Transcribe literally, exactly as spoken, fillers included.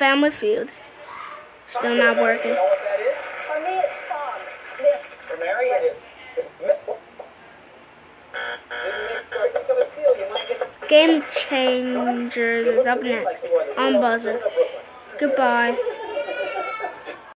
Family Feud. Still not working. For me, it's Tom. Miss. For Mary, it is Miss. Game Changers is up next on Buzzr. Goodbye.